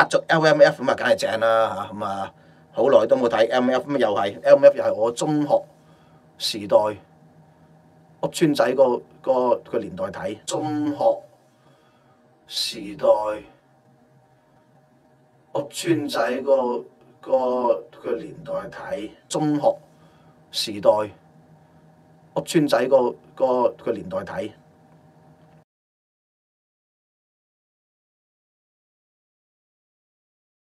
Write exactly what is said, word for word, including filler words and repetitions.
壓軸 L M F 咁啊，梗係正啦嚇，咁啊好耐都冇睇 L M F，咁又係 L M F 又係我中學時代屋村仔個個個年代睇，中學時代屋村仔個個個年代睇，中學時代屋村仔個個個年代睇。